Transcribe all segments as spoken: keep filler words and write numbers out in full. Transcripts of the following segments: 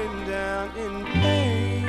going down in pain.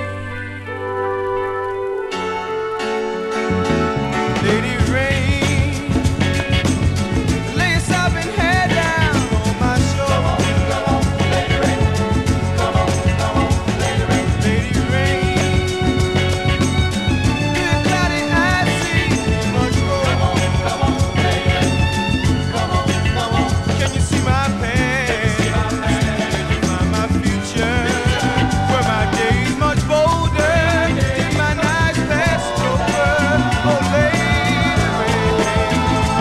Lady Rain, lay your sobbing head down on my shoulder. Come on, come on, Lady Rain. Come on, come on, Lady Rain. Lady Rain, through the cloudy eyes see much more. Come on, come on, Lady Rain. Come on, come on. Can you see my past? Can you find my future? Were my days much bolder? Did my nights pass over? Oh, Lady Rain,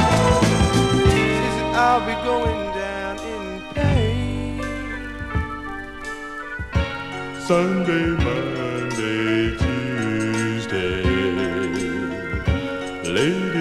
is it I'll be going down in pain? Sunday, Monday, Tuesday, Lady